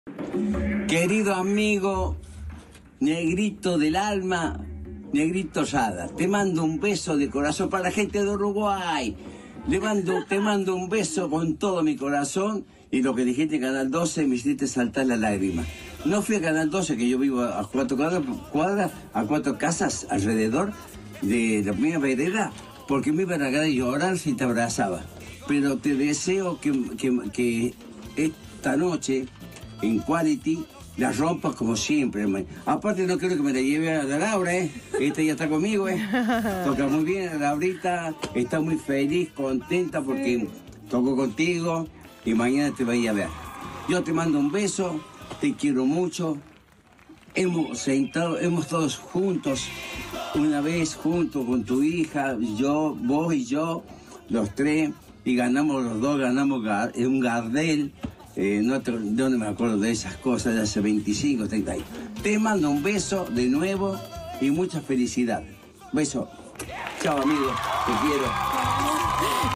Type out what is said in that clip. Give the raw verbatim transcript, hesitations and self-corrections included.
Querido amigo, negrito del alma, negrito Sada, te mando un beso de corazón para la gente de Uruguay. Le mando, te mando un beso con todo mi corazón, y lo que dijiste en Canal doce me hiciste saltar la lágrima. No fui a Canal doce, que yo vivo a cuatro cuadras, cuadras a cuatro casas alrededor de la primera vereda, porque me iban a ganar y llorar si te abrazaba. Pero te deseo que, que, que esta noche, en Quality, la rompas como siempre, hermano. Aparte no quiero que me la lleve a la Laura, ¿eh? Esta ya está conmigo, ¿eh? Toca muy bien, la Laurita está muy feliz, contenta porque sí. Tocó contigo y mañana te voy a ver. Yo te mando un beso, te quiero mucho. Hemos sentado, hemos todos juntos, una vez juntos con tu hija, yo, vos y yo, los tres, y ganamos los dos, ganamos un Gardel. Eh, no, te, no me acuerdo de esas cosas de hace veinticinco, treinta años. Te mando un beso de nuevo y mucha felicidad. Beso. Chao, amigo. Te quiero.